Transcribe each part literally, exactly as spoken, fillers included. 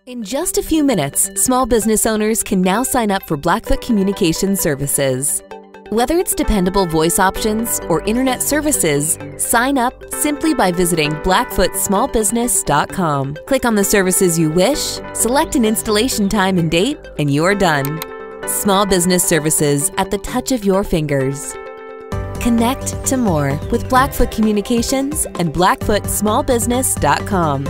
In just a few minutes, small business owners can now sign up for Blackfoot Communication Services. Whether it's dependable voice options or internet services, sign up simply by visiting blackfoot small business dot com. Click on the services you wish, select an installation time and date, and you're done. Small business services at the touch of your fingers. Connect to more with Blackfoot Communications and blackfoot small business dot com.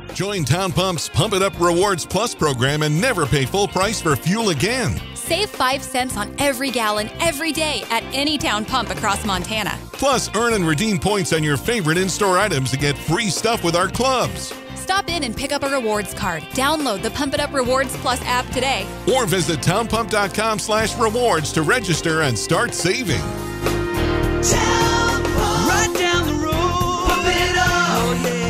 Join Town Pump's Pump It Up Rewards Plus program and never pay full price for fuel again. Save five cents on every gallon every day at any Town Pump across Montana. Plus, earn and redeem points on your favorite in-store items to get free stuff with our clubs. Stop in and pick up a rewards card. Download the Pump It Up Rewards Plus app today. Or visit townpump.com slash rewards to register and start saving. Town Pump. Right down the road. Pump it up. Oh, yeah.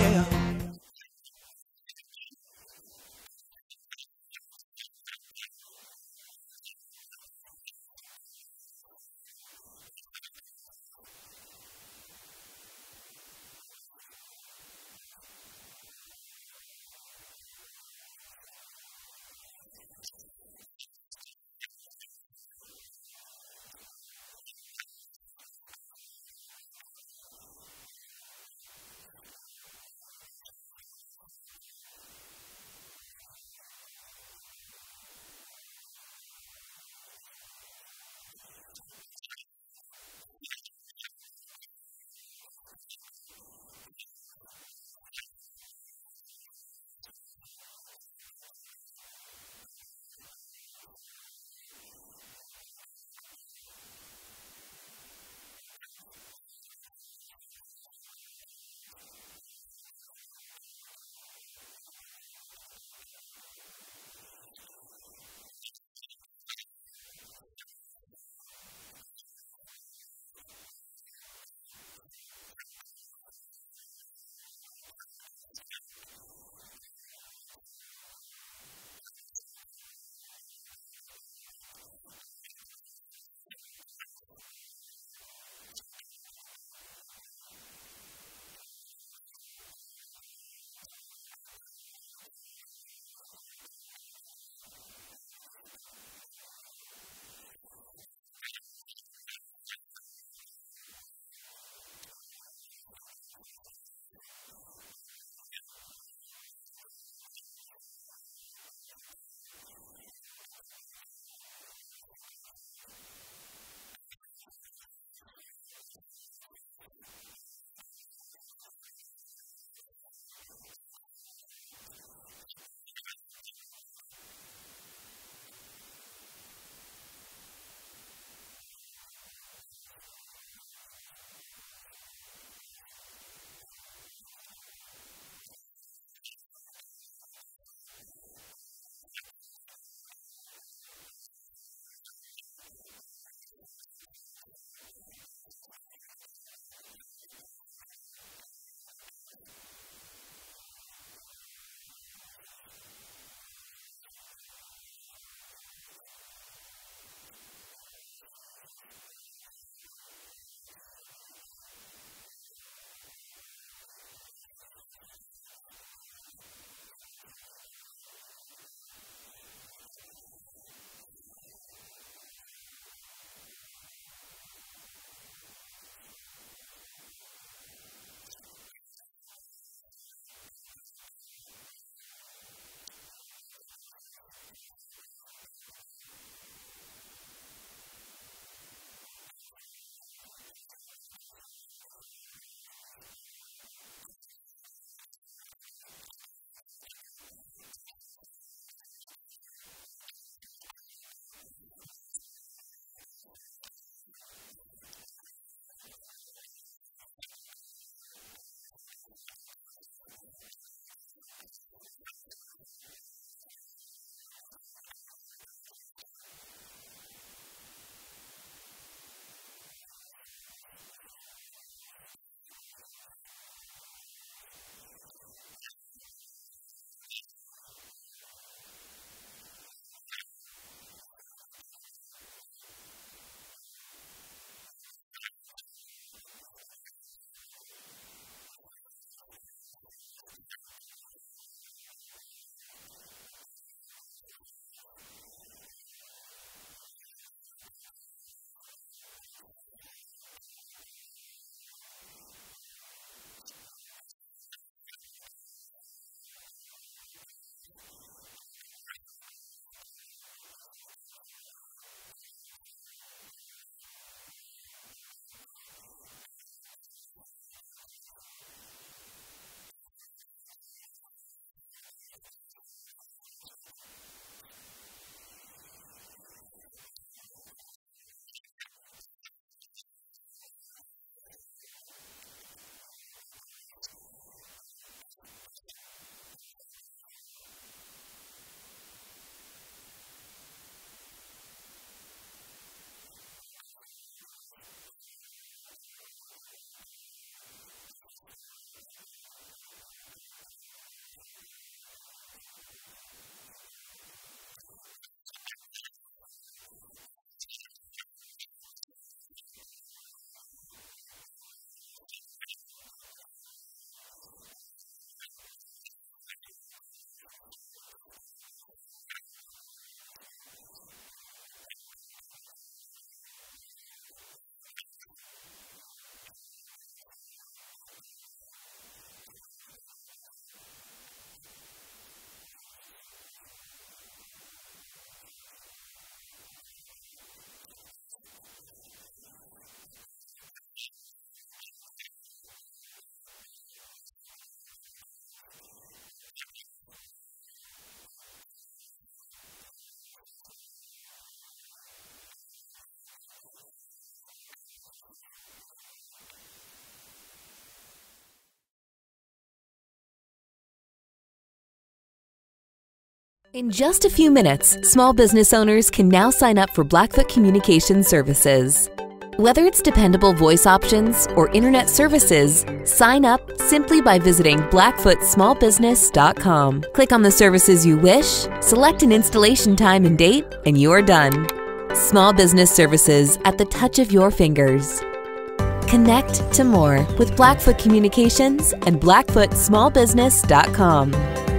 In just a few minutes, small business owners can now sign up for Blackfoot Communication Services. Whether it's dependable voice options or internet services, sign up simply by visiting blackfoot small business dot com. Click on the services you wish, select an installation time and date, and you're done. Small business services at the touch of your fingers. Connect to more with Blackfoot Communications and blackfoot small business dot com.